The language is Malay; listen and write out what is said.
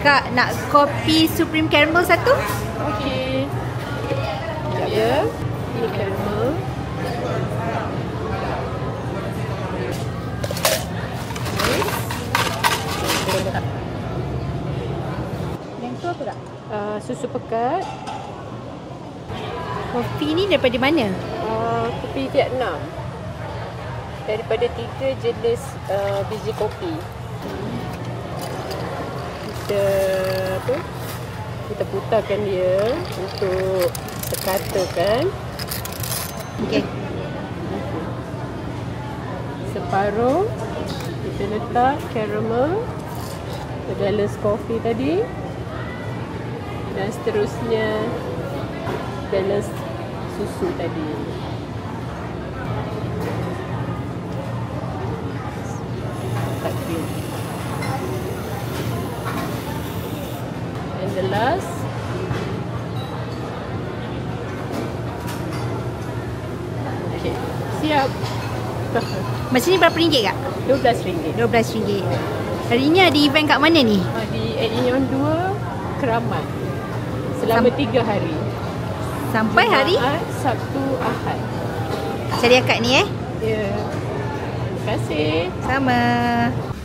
Kak, nak kopi Supreme Caramel satu? Okey. Sekejap ya. Ini caramel. Yang tu apa tak? Susu pekat. Kopi ni daripada mana? Kopi Vietnam. Daripada 3 jenis biji kopi. Kita putarkan dia untuk sekatakan. Okey. Separuh kita letak caramel, balance coffee tadi, dan seterusnya balance susu tadi. Letak cream. And the last, okay, siap. Macam ni berapa ringgit kak? RM12. RM12. Hari ni ada event kat mana ni? Di Ion 2 Keramat. Selama 3 hari. Sampai hari? Jumaat, Sabtu, Ahad. Cari akak ni Ya. Terima kasih. Sama.